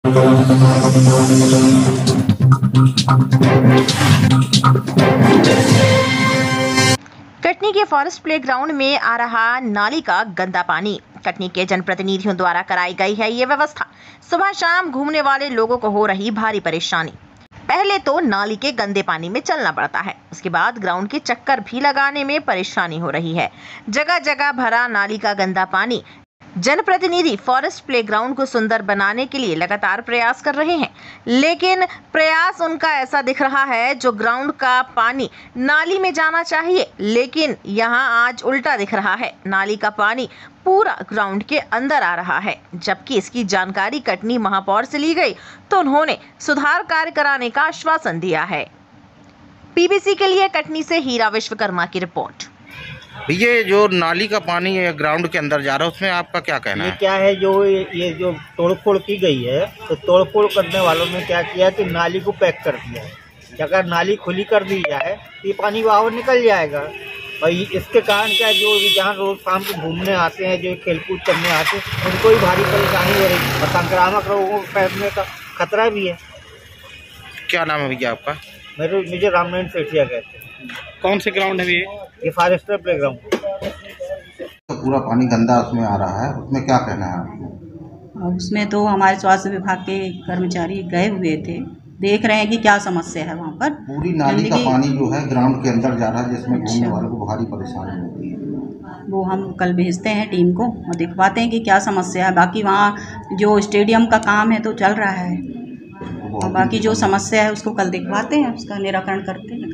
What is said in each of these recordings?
कटनी के forest playground में आ रहा नाली का गंदा पानी। कटनी के जनप्रतिनिधियों द्वारा कराई गई है ये व्यवस्था। सुबह शाम घूमने वाले लोगों को हो रही भारी परेशानी। पहले तो नाली के गंदे पानी में चलना पड़ता है, उसके बाद ग्राउंड के चक्कर भी लगाने में परेशानी हो रही है। जगह जगह भरा नाली का गंदा पानी। जनप्रतिनिधि फॉरेस्ट प्लेग्राउंड को सुंदर बनाने के लिए लगातार प्रयास कर रहे हैं, लेकिन प्रयास उनका ऐसा दिख रहा है जो ग्राउंड का पानी नाली में जाना चाहिए, लेकिन यहां आज उल्टा दिख रहा है। नाली का पानी पूरा ग्राउंड के अंदर आ रहा है। जबकि इसकी जानकारी कटनी महापौर से ली गई तो उन्होंने सुधार कार्य कराने का आश्वासन दिया है। पीबीसी के लिए कटनी से हीरा विश्वकर्मा की रिपोर्ट। ये जो नाली का पानी ग्राउंड के अंदर जा रहा है, उसमें आपका क्या कहना है? क्या है जो ये जो तोड़फोड़ की गई है, तो तोड़फोड़ करने वालों ने क्या किया कि नाली को पैक कर दिया है। अगर नाली खुली कर दी जाए तो ये पानी बाहर निकल जाएगा। और इसके कारण क्या जो जहाँ रोज शाम को घूमने आते हैं, जो खेलकूद करने आते हैं, उनको भी भारी परेशानी हो रही है और संक्रामक रोगों को फैलने का खतरा भी है। क्या नाम है भैया आपका? मुझे रामनारायण सेठिया कहते हैं। कौन से ग्राउंड है ये फॉरेस्ट प्लेग्राउंड। तो पूरा पानी गंदा उसमें आ रहा है, उसमें क्या कहना है आपको? उसमें तो हमारे स्वास्थ्य विभाग के कर्मचारी गए हुए थे, देख रहे हैं कि क्या समस्या है वहाँ पर। पूरी नाली का पानी जो है ग्राउंड के अंदर जा रहा है, जिसमें घूमने वालों को भारी परेशानी होती है। वो हम कल भेजते हैं टीम को और दिखवाते हैं कि क्या समस्या है। बाकी वहाँ जो स्टेडियम का काम है तो चल रहा है, और बाकी जो समस्या है उसको कल दिखवाते हैं, उसका निराकरण करते हैं।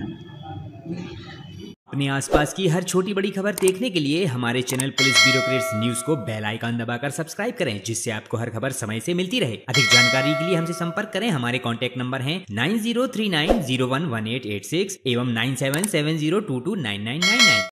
अपने आसपास की हर छोटी बड़ी खबर देखने के लिए हमारे चैनल पुलिस ब्यूरोक्रेट्स न्यूज को बेल आइकन दबाकर सब्सक्राइब करें, जिससे आपको हर खबर समय से मिलती रहे। अधिक जानकारी के लिए हमसे संपर्क करें। हमारे कॉन्टैक्ट नंबर हैं 9039011886 एवं 9770229999।